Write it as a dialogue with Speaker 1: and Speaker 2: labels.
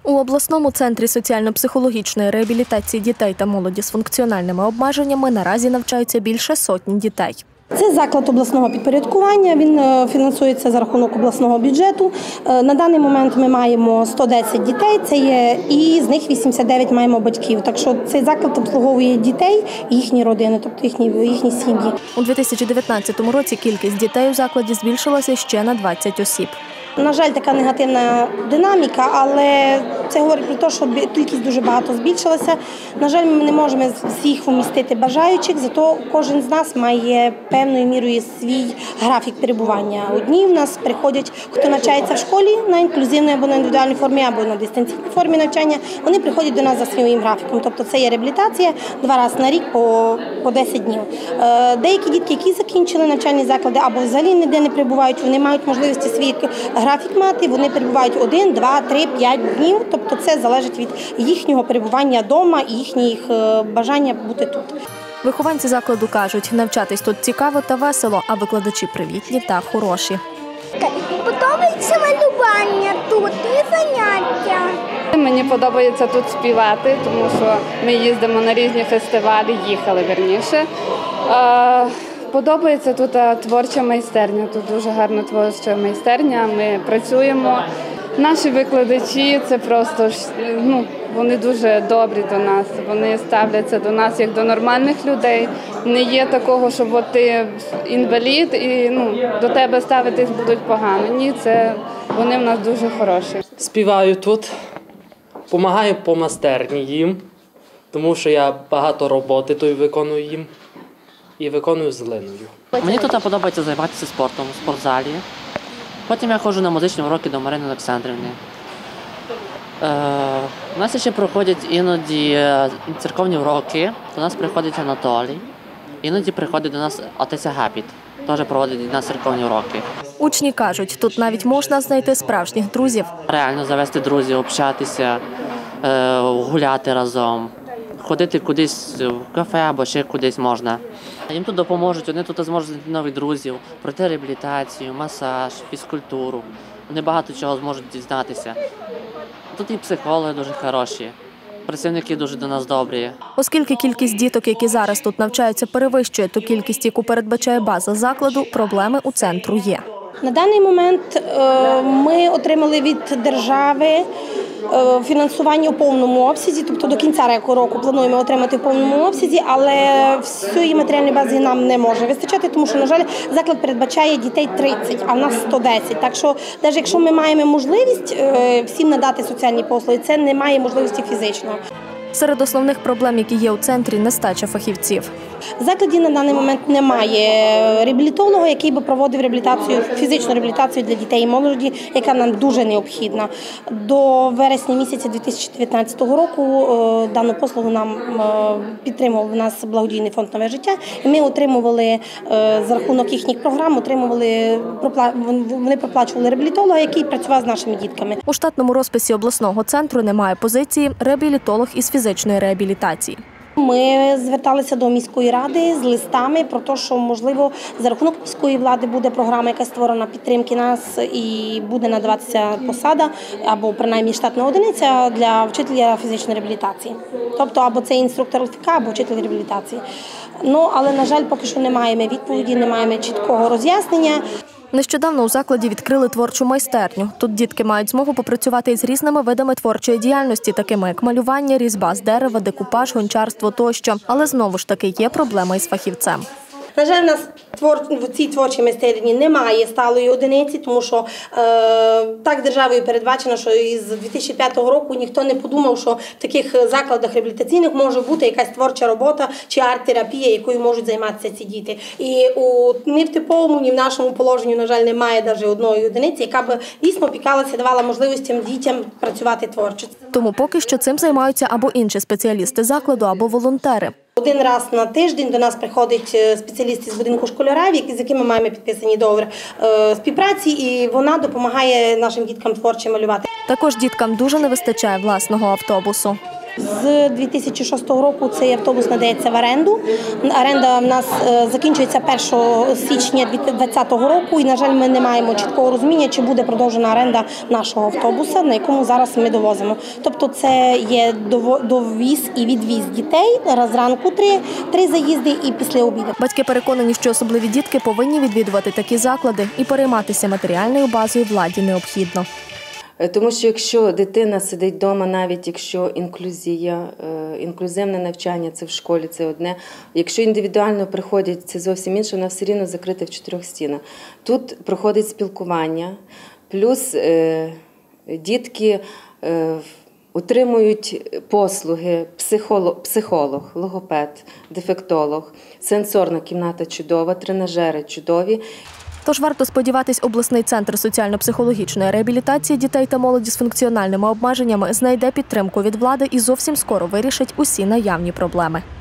Speaker 1: У обласному центрі соціально-психологічної реабілітації дітей та молоді з функціональними обмеженнями наразі навчаються більше сотні дітей.
Speaker 2: Це заклад обласного підпорядкування, він фінансується за рахунок обласного бюджету. На даний момент ми маємо 110 дітей, це є, і з них 89 маємо батьків. Так що цей заклад обслуговує дітей і їхні родини, тобто їхні сім'ї.
Speaker 1: У 2019 році кількість дітей у закладі збільшилася ще на 20 осіб.
Speaker 2: На жаль, така негативна динаміка, але це говорить про те, що кількість дуже багато збільшилася. На жаль, ми не можемо всіх вмістити бажаючих, зато кожен з нас має певною мірою свій графік перебування. Одні в нас приходять, хто навчається в школі на інклюзивній або на індивідуальній формі, або на дистанційній формі навчання, вони приходять до нас за своїм графіком. Тобто це є реабілітація 2 рази на рік по 10 днів. Деякі дітки, які закінчили навчальні заклади або взагалі ніде не перебувають, вони мають можливості свій графік мати, вони перебувають 1, 2, 3, 5 днів, тобто це залежить від їхнього перебування вдома і їхніх бажання бути тут.
Speaker 1: Вихованці закладу кажуть, навчатись тут цікаво та весело, а викладачі привітні та хороші.
Speaker 3: Подобається малювання тут і заняття.
Speaker 4: Мені подобається тут співати, тому що ми їздимо на різні фестивалі, їхали вірніше. Подобається тут творча майстерня, тут дуже гарна творча майстерня, ми працюємо. Наші викладачі – це просто, вони дуже добрі до нас, вони ставляться до нас як до нормальних людей. Не є такого, що ти інвалід і до тебе ставитись будуть погано. Ні, вони в нас дуже хороші.
Speaker 5: Співаю тут, допомагаю по майстерні їм, тому що я багато роботи тут виконую їм. І виконую з глиною.
Speaker 6: Мені тут подобається займатися спортом у спортзалі. Потім я ходжу на музичні уроки до Марини Олександрівни. У нас ще проходять іноді церковні уроки, до нас приходить Анатолій. Іноді приходить до нас отець Агапіт, теж проводить до нас церковні уроки.
Speaker 1: Учні кажуть, тут навіть можна знайти справжніх друзів.
Speaker 6: Реально завести друзів, общатися, гуляти разом. Ходити кудись в кафе або ще кудись можна. Їм тут допоможуть, вони тут зможуть знайти нових друзів, пройти реабілітацію, масаж, фізкультуру. Вони багато чого зможуть дізнатися. Тут і психологи дуже хороші, працівники дуже до нас добрі.
Speaker 1: Оскільки кількість діток, які зараз тут навчаються, перевищує ту кількість, яку передбачає база закладу, проблеми у центру є.
Speaker 2: На даний момент ми отримали від держави фінансування у повному обсязі, тобто до кінця року плануємо отримати в повному обсязі, але всієї матеріальної бази нам не може вистачати, тому що, на жаль, заклад передбачає дітей 30, а в нас 110. Так що, навіть якщо ми маємо можливість всім надати соціальні послуги, це не має можливості фізично.
Speaker 1: Серед основних проблем, які є у центрі, нестача фахівців.
Speaker 2: В закладі на даний момент немає реабілітолога, який би проводив реабілітацію, фізичну реабілітацію для дітей і молоді, яка нам дуже необхідна. До вересня місяця 2019 року дану послугу нам підтримував у нас благодійний фонд «Нове життя». І ми отримували за рахунок їхніх програм, вони проплачували реабілітолога, який працював з нашими дітками.
Speaker 1: У штатному розписі обласного центру немає позиції «реабілітолог із фізичної реабілітації».
Speaker 2: Ми зверталися до міської ради з листами про те, що, можливо, за рахунок міської влади буде програма, яка створена підтримки нас, і буде надаватися посада, або принаймні штатна одиниця для вчителя фізичної реабілітації. Тобто, або це інструктор ЛФК, або вчитель реабілітації. Але, на жаль, поки що не маємо відповіді, не маємо чіткого роз'яснення.
Speaker 1: Нещодавно у закладі відкрили творчу майстерню. Тут дітки мають змогу попрацювати із різними видами творчої діяльності, такими як малювання, різьба з дерева, декупаж, гончарство тощо. Але знову ж таки є проблема із фахівцем.
Speaker 2: На жаль, у нас в цій творчій майстерні немає сталої одиниці, тому що так державою передбачено, що із 2005 року ніхто не подумав, що в таких закладах реабілітаційних може бути якась творча робота чи арт-терапія, якою можуть займатися ці діти. І ні в типовому, ні в нашому положенні, на жаль, немає навіть одної одиниці, яка б дійсно опікалася, давала можливості дітям працювати творчо.
Speaker 1: Тому поки що цим займаються або інші спеціалісти закладу, або волонтери.
Speaker 2: Один раз на тиждень до нас приходить спеціаліст із будинку школярів, з якими маємо підписані договір співпраці, і вона допомагає нашим діткам творчо малювати.
Speaker 1: Також діткам дуже не вистачає власного автобусу.
Speaker 2: З 2006 року цей автобус надається в оренду. Оренда в нас закінчується 1 січня 2020 року і, на жаль, ми не маємо чіткого розуміння, чи буде продовжена оренда нашого автобуса, на якому зараз ми довозимо. Тобто це є довіз і відвіз дітей, зранку 3 заїзди і після обіду.
Speaker 1: Батьки переконані, що особливі дітки повинні відвідувати такі заклади і перейматися матеріальною базою владі необхідно.
Speaker 7: Тому що якщо дитина сидить вдома, навіть якщо інклюзивне навчання, це в школі, це одне. Якщо індивідуально приходять, це зовсім інше, вона все рівно закрита в 4 стінах. Тут проходить спілкування, плюс дітки отримують послуги психолог, логопед, дефектолог, сенсорна кімната чудова, тренажери чудові.
Speaker 1: Тож варто сподіватись, обласний центр соціально-психологічної реабілітації дітей та молоді з функціональними обмеженнями знайде підтримку від влади і зовсім скоро вирішить усі наявні проблеми.